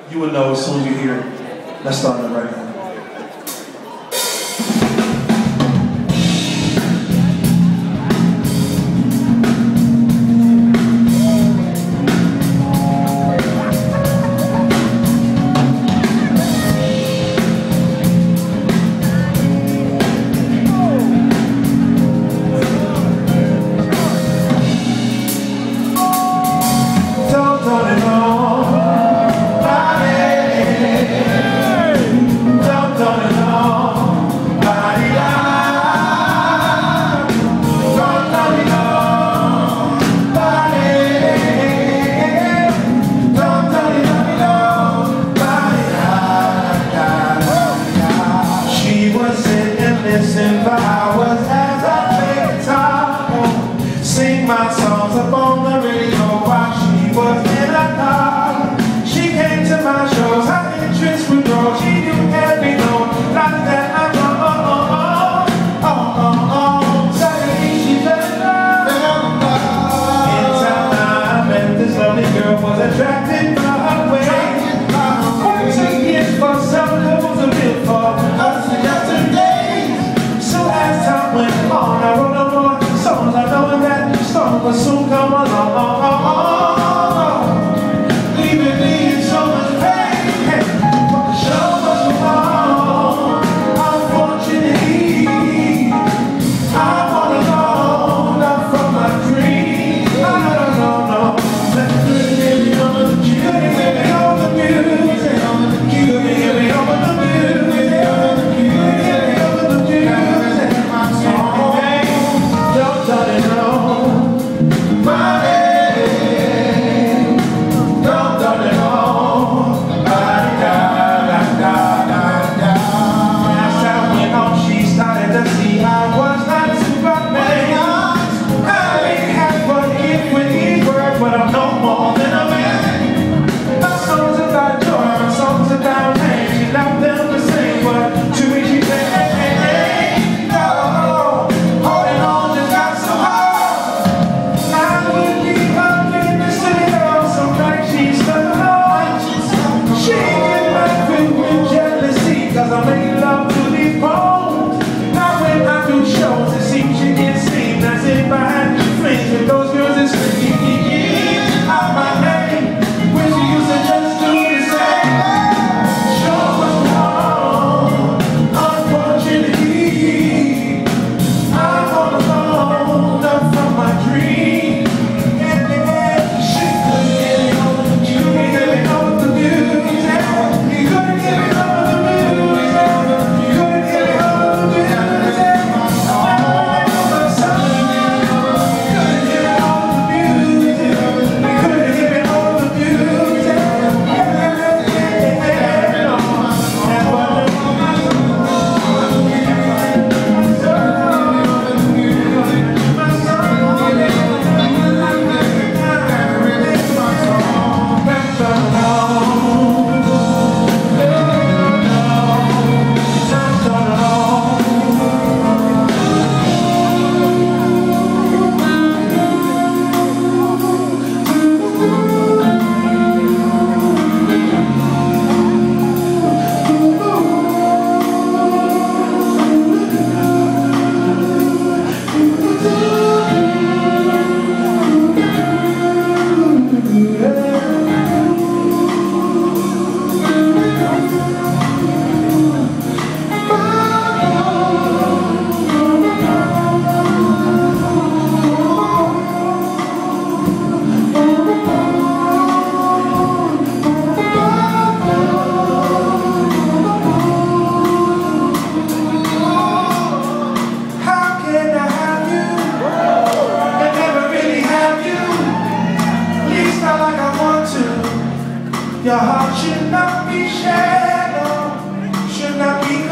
You will know as soon as you hear it. Let's start it right now. Listen for hours as I play guitar, sing my songs up on the radio while she was in a car. She came to my shows, her interest would grow. She knew every note, like that I know. Suddenly she fell in love. In time I met this lovely girl, was attracted by her way. What took years for some couples to live for us yesterday. As time went on, I wrote no more songs. I know that storm will soon come along. Leaving me in so much pain, but the show must go on. Unfortunately, I'm all alone, not from my dream. No. Let me give me over the music, give me over the music, give me over the music. But I'm no more than a man. My songs about joy, my songs about pain. She left them the same, but to me she said, hey, no, holding on just got so hard. I would be up in the city, girl, some night she's stuck alone. She get back with jealousy, cause I make love to these bones. Now when I do shows, it seems she gets seen as if I had flings with those girls that scream. My name, when she used to just do the same. Show was wrong, unfortunately. I'm all alone, up from my dream. She couldn't get me over the music, get me over the music. You couldn't get me over the music. You couldn't get me over the music. Your heart should not be shallow, should not be